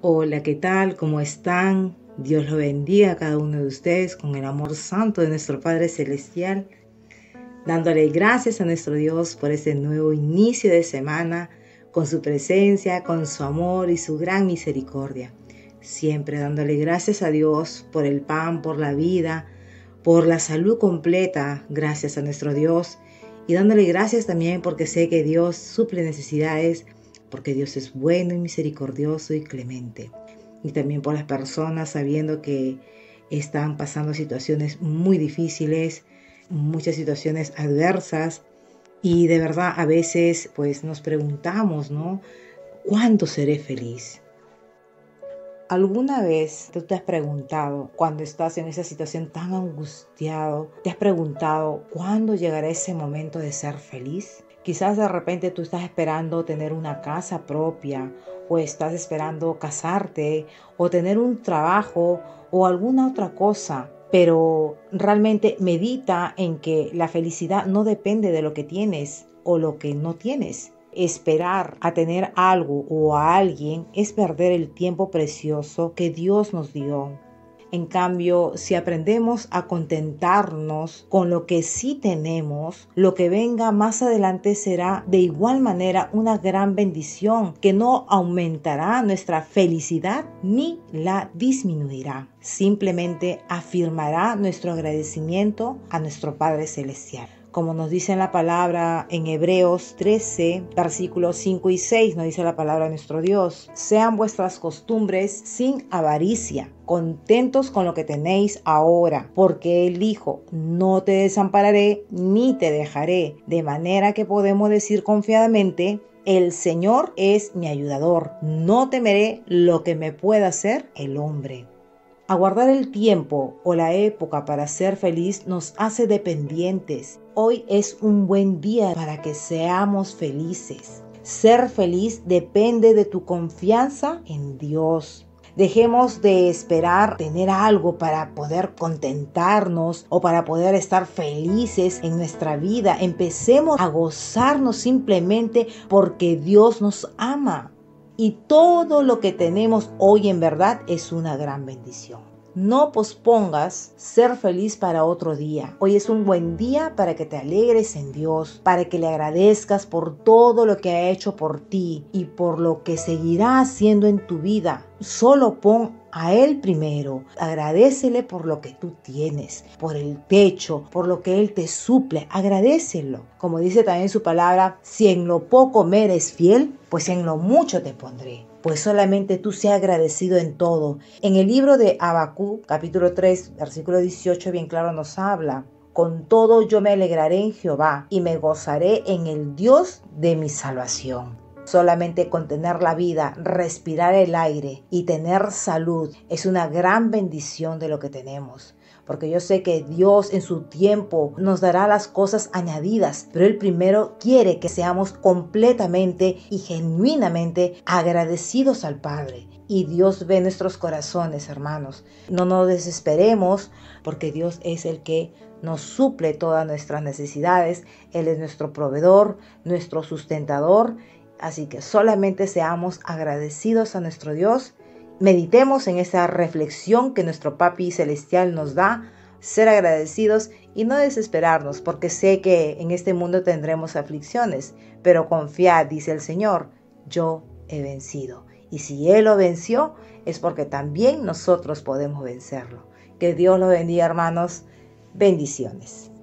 Hola, ¿qué tal? ¿Cómo están? Dios lo bendiga a cada uno de ustedes con el amor santo de nuestro Padre Celestial, dándole gracias a nuestro Dios por este nuevo inicio de semana, con su presencia, con su amor y su gran misericordia. Siempre dándole gracias a Dios por el pan, por la vida, por la salud completa, gracias a nuestro Dios. Y dándole gracias también porque sé que Dios suple necesidades, porque Dios es bueno y misericordioso y clemente. Y también por las personas sabiendo que están pasando situaciones muy difíciles, muchas situaciones adversas. Y de verdad a veces pues nos preguntamos, ¿no? ¿Cuándo seré feliz? ¿Alguna vez tú te has preguntado, cuando estás en esa situación tan angustiado, te has preguntado cuándo llegará ese momento de ser feliz? Quizás de repente tú estás esperando tener una casa propia, o estás esperando casarte, o tener un trabajo, o alguna otra cosa. Pero realmente medita en que la felicidad no depende de lo que tienes o lo que no tienes. Esperar a tener algo o a alguien es perder el tiempo precioso que Dios nos dio. En cambio, si aprendemos a contentarnos con lo que sí tenemos, lo que venga más adelante será de igual manera una gran bendición que no aumentará nuestra felicidad ni la disminuirá. Simplemente afirmará nuestro agradecimiento a nuestro Padre Celestial. Como nos dice en la palabra en Hebreos 13, versículos 5 y 6, nos dice la palabra de nuestro Dios: sean vuestras costumbres sin avaricia, contentos con lo que tenéis ahora, porque Él dijo: no te desampararé ni te dejaré. De manera que podemos decir confiadamente: el Señor es mi ayudador, no temeré lo que me pueda hacer el hombre. Aguardar el tiempo o la época para ser feliz nos hace dependientes. Hoy es un buen día para que seamos felices. Ser feliz depende de tu confianza en Dios. Dejemos de esperar tener algo para poder contentarnos o para poder estar felices en nuestra vida. Empecemos a gozarnos simplemente porque Dios nos ama. Y todo lo que tenemos hoy en verdad es una gran bendición. No pospongas ser feliz para otro día. Hoy es un buen día para que te alegres en Dios, para que le agradezcas por todo lo que ha hecho por ti y por lo que seguirá haciendo en tu vida. Solo pon a Él primero. Agradécele por lo que tú tienes, por el techo, por lo que Él te suple. Agradécelo. Como dice también su palabra: si en lo poco me eres fiel, pues en lo mucho te pondré. Pues solamente tú seas agradecido en todo. En el libro de Habacuc, capítulo 3, versículo 18, bien claro nos habla: con todo yo me alegraré en Jehová y me gozaré en el Dios de mi salvación. Solamente con tener la vida, respirar el aire y tener salud es una gran bendición de lo que tenemos. Porque yo sé que Dios en su tiempo nos dará las cosas añadidas, pero Él primero quiere que seamos completamente y genuinamente agradecidos al Padre. Y Dios ve nuestros corazones, hermanos. No nos desesperemos, porque Dios es el que nos suple todas nuestras necesidades. Él es nuestro proveedor, nuestro sustentador. Así que solamente seamos agradecidos a nuestro Dios. Meditemos en esa reflexión que nuestro Papi Celestial nos da, ser agradecidos y no desesperarnos, porque sé que en este mundo tendremos aflicciones, pero confiad, dice el Señor: yo he vencido. Y si Él lo venció, es porque también nosotros podemos vencerlo. Que Dios los bendiga, hermanos. Bendiciones.